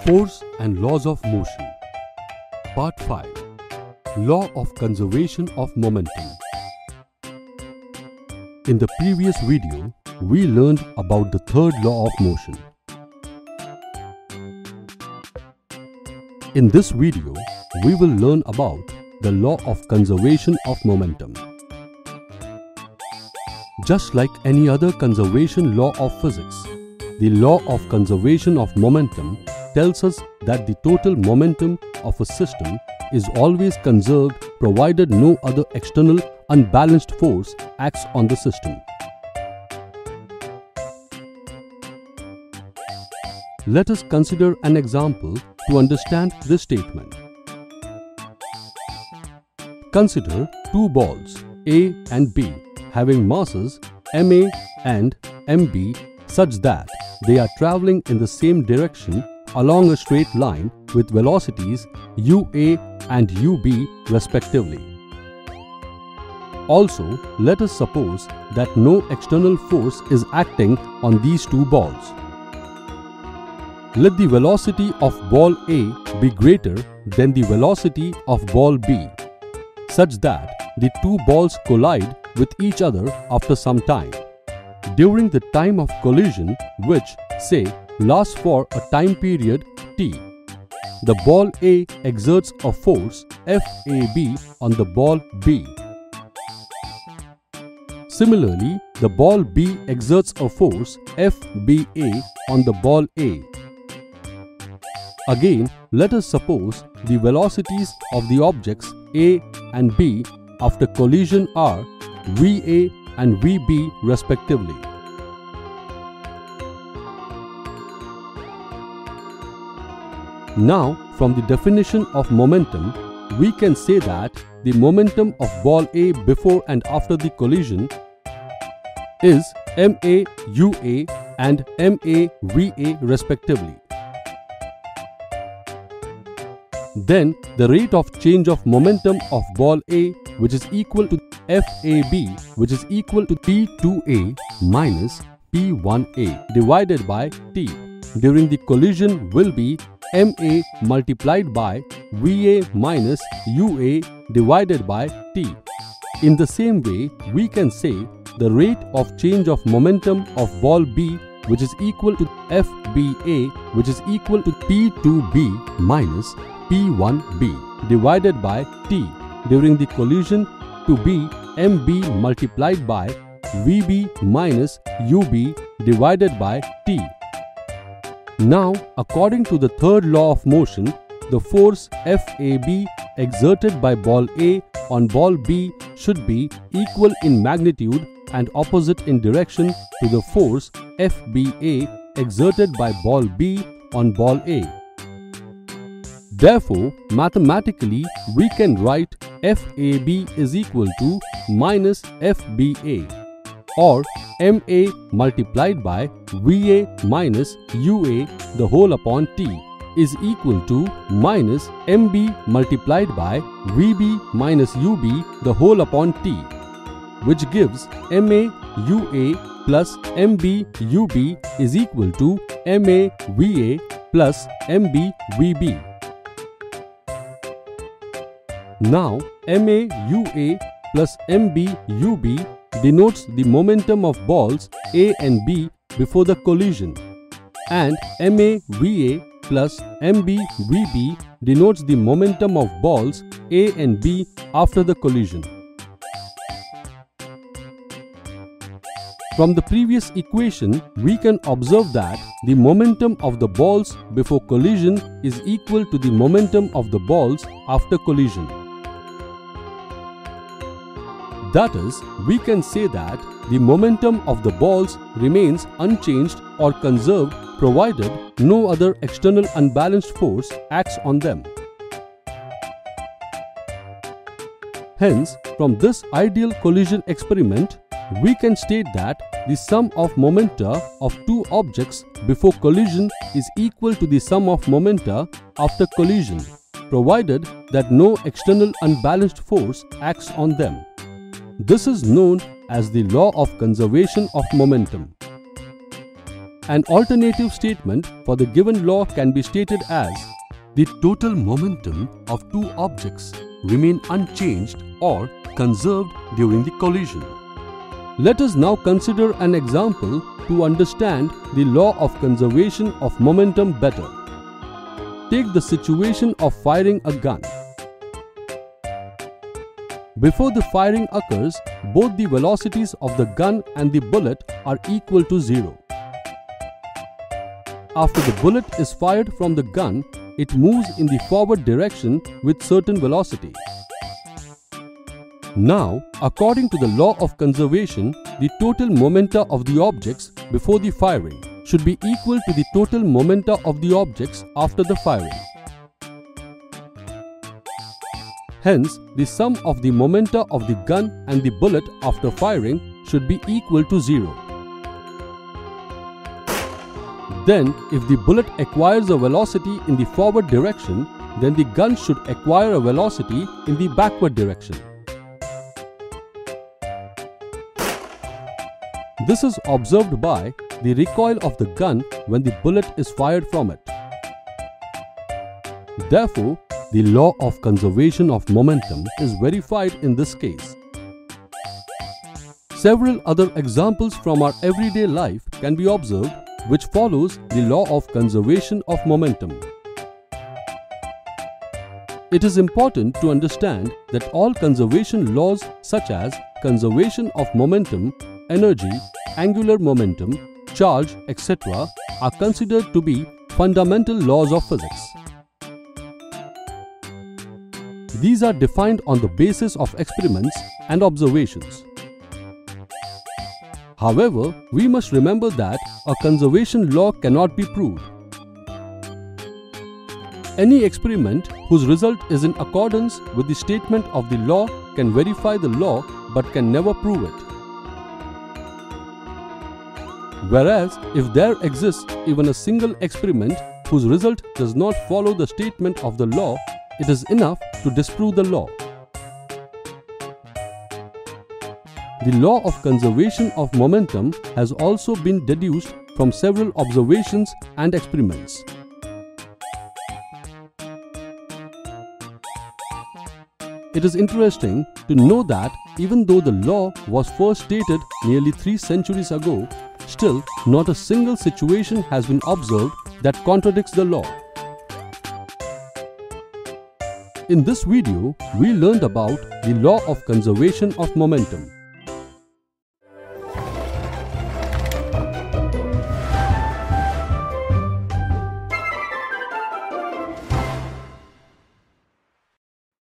Force and Laws of Motion. Part 5. Law of Conservation of Momentum. In the previous video, we learned about the third law of motion. In this video, we will learn about the law of conservation of momentum. Just like any other conservation law of physics, the law of conservation of momentum tells us that the total momentum of a system is always conserved provided no other external unbalanced force acts on the system. Let us consider an example to understand this statement. Consider two balls A and B having masses ma and mb such that they are traveling in the same direction along a straight line with velocities ua and ub respectively. Also, let us suppose that no external force is acting on these two balls. Let the velocity of ball A be greater than the velocity of ball B, such that the two balls collide with each other after some time. During the time of collision, which, say, lasts for a time period t, the ball A exerts a force FAB on the ball B. Similarly, the ball B exerts a force FBA on the ball A. Again, let us suppose the velocities of the objects A and B after collision are VA and VB respectively. Now, from the definition of momentum, we can say that the momentum of ball A before and after the collision is ma ua and ma va respectively. Then, the rate of change of momentum of ball A, which is equal to FAB, which is equal to P2A minus P1A divided by T during the collision will be ma multiplied by Va minus Ua divided by T. In the same way, we can say the rate of change of momentum of ball B, which is equal to FBA, which is equal to P2B minus P1B divided by T during the collision to be MB multiplied by VB minus UB divided by T. Now, according to the third law of motion, the force FAB exerted by ball A on ball B should be equal in magnitude and opposite in direction to the force FBA exerted by ball B on ball A. Therefore, mathematically, we can write FAB is equal to minus FBA, or MA multiplied by VA minus UA the whole upon T is equal to minus MB multiplied by VB minus UB the whole upon T, which gives MA UA plus MB UB is equal to MA VA plus MB VB. Now, MA UA plus MB UB denotes the momentum of balls A and B before the collision, and MA VA plus MB VB denotes the momentum of balls A and B after the collision. From the previous equation, we can observe that the momentum of the balls before collision is equal to the momentum of the balls after collision. That is, we can say that the momentum of the balls remains unchanged or conserved provided no other external unbalanced force acts on them. Hence, from this ideal collision experiment, we can state that the sum of momenta of two objects before collision is equal to the sum of momenta after collision, provided that no external unbalanced force acts on them. This is known as the law of conservation of momentum. An alternative statement for the given law can be stated as the total momentum of two objects remain unchanged or conserved during the collision. Let us now consider an example to understand the law of conservation of momentum better. Take the situation of firing a gun. Before the firing occurs, both the velocities of the gun and the bullet are equal to 0. After the bullet is fired from the gun, it moves in the forward direction with certain velocity. Now, according to the law of conservation, the total momenta of the objects before the firing should be equal to the total momenta of the objects after the firing. Hence, the sum of the momenta of the gun and the bullet after firing should be equal to 0. Then, if the bullet acquires a velocity in the forward direction, then the gun should acquire a velocity in the backward direction. This is observed by the recoil of the gun when the bullet is fired from it. Therefore, the law of conservation of momentum is verified in this case. Several other examples from our everyday life can be observed which follows the law of conservation of momentum. It is important to understand that all conservation laws such as conservation of momentum, energy, angular momentum, charge, etc. are considered to be fundamental laws of physics. These are defined on the basis of experiments and observations. However, we must remember that a conservation law cannot be proved. Any experiment whose result is in accordance with the statement of the law can verify the law but can never prove it. Whereas, if there exists even a single experiment whose result does not follow the statement of the law, it is enough to disprove the law. The law of conservation of momentum has also been deduced from several observations and experiments. It is interesting to know that even though the law was first stated nearly 3 centuries ago, still not a single situation has been observed that contradicts the law. In this video, we learned about the law of conservation of momentum.